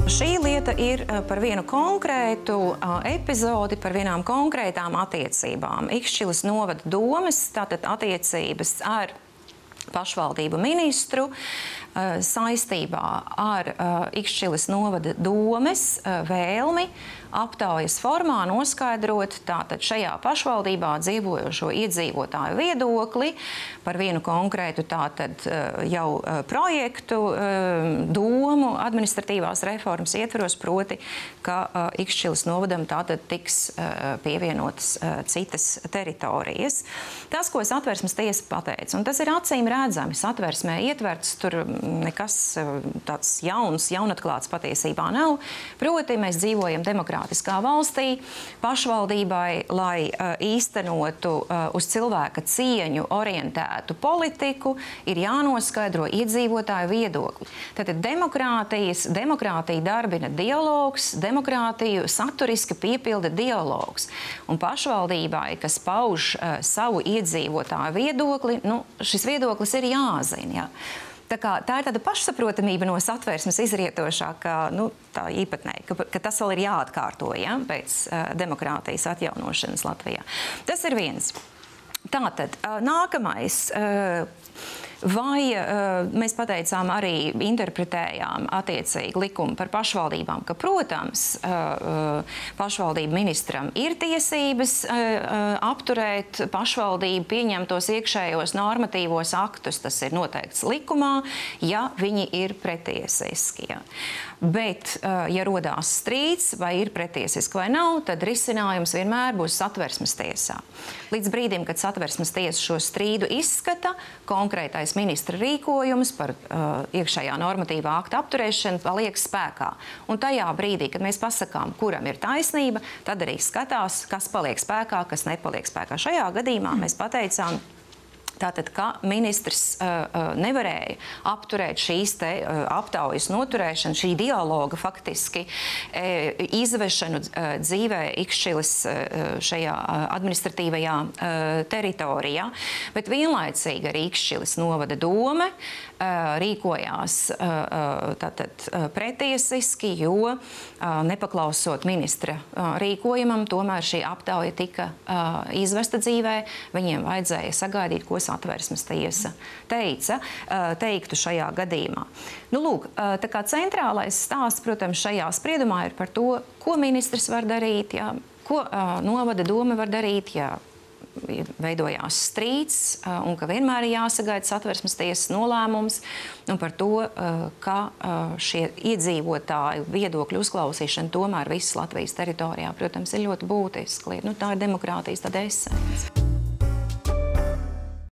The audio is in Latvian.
Šī lieta ir par vienu konkrētu epizodi, par vienām konkrētām attiecībām. Ikšķilas novada domes, tātad attiecības ar pašvaldību ministru saistībā ar Ikšķilas novada domes vēlmi aptaujas formā noskaidrot tātad šajā pašvaldībā dzīvojošo iedzīvotāju viedokli par vienu konkrētu tātad jau projektu domu administratīvās reformas ietvaros, proti, ka Ikšķilas novadam tātad tiks pievienotas citas teritorijas. Tas, ko Satversmes tiesa pateica, un tas ir acīm redzami, Satversmē ietverts, tur nekas tāds jaunatklāts patiesībā nav. Proti, mēs dzīvojam demokrātiskā valstī, pašvaldībai, lai īstenotu uz cilvēka cieņu orientētu politiku, ir jānoskaidro iedzīvotāju viedokli. Tātad demokrātija darbina dialogs, demokrātiju saturiski piepilda dialogs. Un pašvaldībai, kas pauž savu iedzīvotāju viedokli, šis viedoklis ir jāzina. Ja. Tā ir tāda pašsaprotamība no Satversmes izrietošā, tā īpatnēji, ka tas vēl ir jāatkārto, ja, pēc demokrātijas atjaunošanas Latvijā. Tas ir viens. Tātad, nākamais. Vai mēs pateicām arī interpretējām attiecīgi likumu par pašvaldībām, ka, protams, pašvaldību ministram ir tiesības apturēt pašvaldību pieņemtos iekšējos normatīvos aktus, tas ir noteikts likumā, ja viņi ir pretiesiski. Ja. Bet, ja rodās strīds, vai ir pretiesiski vai nav, tad risinājums vienmēr būs Satversmes tiesā. Līdz brīdim, kad Satversmes tiesa šo strīdu izskata, konkrētais ministra rīkojums par iekšējā normatīvā akta apturēšanu paliek spēkā. Un tajā brīdī, kad mēs pasakām, kuram ir taisnība, tad arī skatās, kas paliek spēkā, kas nepaliek spēkā. Šajā gadījumā mēs pateicām, tātad, ka ministrs nevarēja apturēt šīs te aptaujas noturēšanu, šī dialoga faktiski izvešanu dzīvē Ikšķilas šajā administratīvajā teritorijā, bet vienlaicīgi arī Ikšķilas novada dome rīkojās tātad pretiesiski, jo nepaklausot ministra rīkojumam, tomēr šī aptauja tika izvesta dzīvē, viņiem vajadzēja sagaidīt, ko Satversmes tiesa teiktu šajā gadījumā. Lūk, tā kā centrālais stāsts, protams, šajā spriedumā ir par to, ko ministrs var darīt, ja, ko novada doma var darīt, ja veidojās strīds, un ka vienmēr ir jāsagaida Satversmes tiesas nolēmums, un par to, ka šie iedzīvotāju viedokļu uzklausīšana tomēr visas Latvijas teritorijā, protams, ir ļoti būtiski. Tā ir demokrātijas tāda esence.